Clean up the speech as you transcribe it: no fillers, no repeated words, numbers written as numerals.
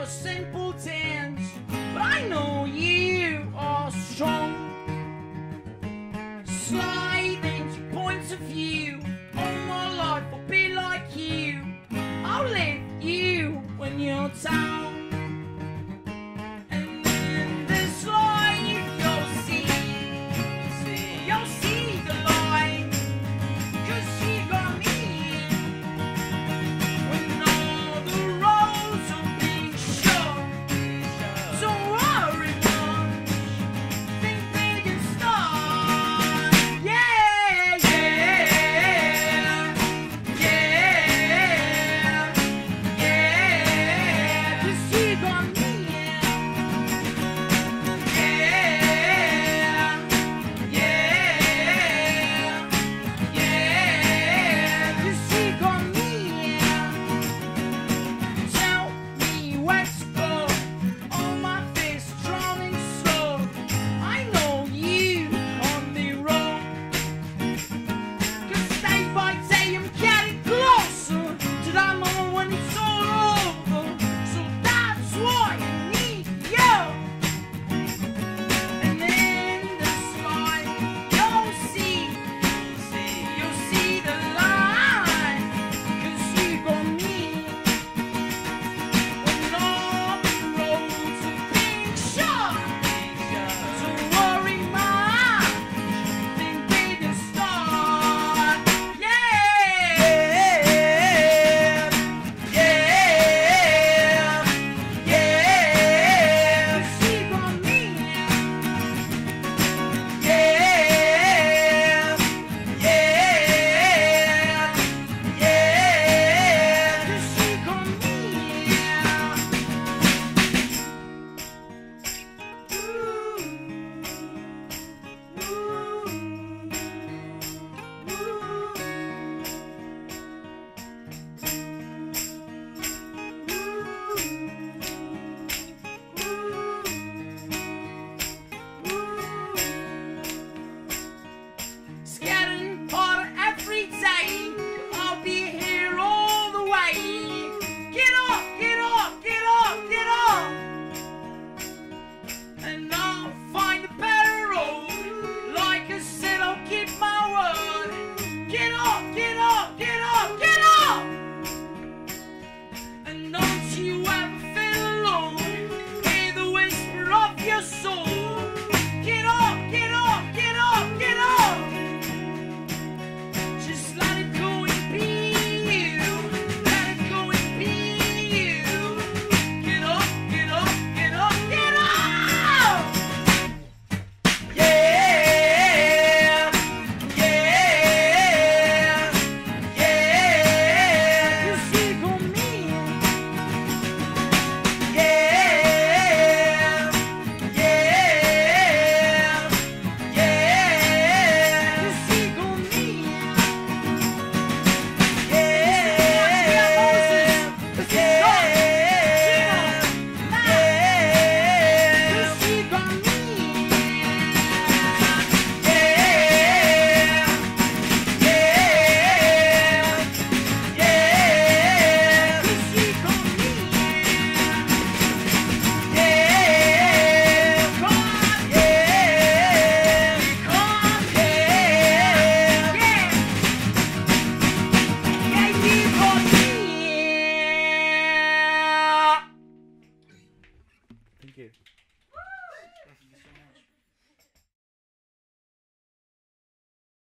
simple dance, but I know you are strong. Sliding to points of view, all my life I'll be like you. I'll lift you when you're down. And in this life you'll see the light, 'cause you got me. When all the roads are being shut, don't worry much, think big and start. Yeah, yeah, yeah, yeah, 'cause you got me. Yeah, yeah, yeah, 'cause you got me. Tell me where to go, all my fears drowning slow. I know you can't be wrong, 'cause day by day I'm getting closer to that moment when it's all over. So that's why I need you. And in this life you'll see the light, 'cause you got me. When all the roads are being shut, don't worry much, think big and start. Yeah, yeah, yeah, 'cause you got me. Yeah, yeah, yeah, 'cause you got me. It's getting harder every day, but I'll be here all the way. Get up, get up, get up, get up, and I'll find a better road. Like I said, I'll keep my word. Get up, get up, get up, get up, and don't you ever feel alone. Hear the whisper of your soul. Get up, get up, get up, get up. Just let it go and be you. Let it go and be you. Get up, get up, get up, get up. Yeah, yeah, yeah, 'cause you got me. Yeah, yeah, yeah, 'cause you got me. Thank you.